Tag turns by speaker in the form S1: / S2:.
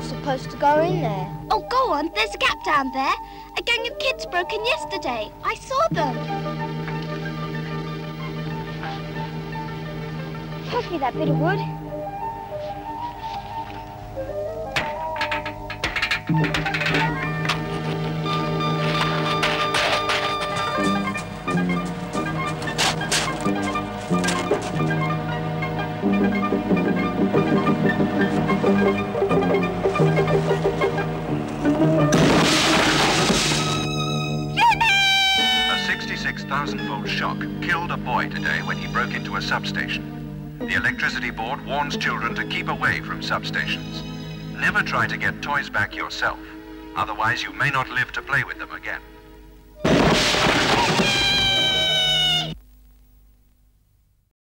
S1: supposed to go in there.
S2: Oh, go on. There's a gap down there. A gang of kids broke in yesterday. I saw them.
S1: Pass me that bit of wood.
S3: A 66,000-volt shock killed a boy today when he broke into a substation. The electricity board warns children to keep away from substations. Never try to get toys back yourself. Otherwise, you may not live to play with them again.